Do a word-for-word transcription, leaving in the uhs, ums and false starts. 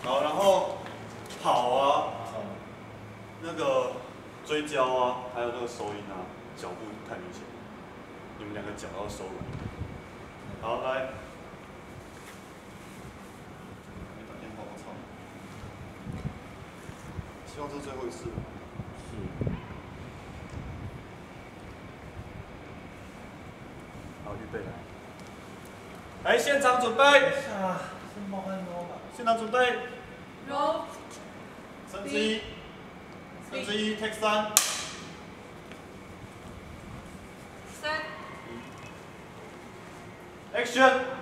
好，然后跑啊，那个追焦啊，还有那个收音啊，脚步太明显，你们两个脚要收拢。好，来。没打电话，我操！希望这是最后一次。是。好，预备来。来，现场准备。啊，先冒汗喽吧。现场准备。 Roll。 三之一。三之一 ，take 三。 三。 Action。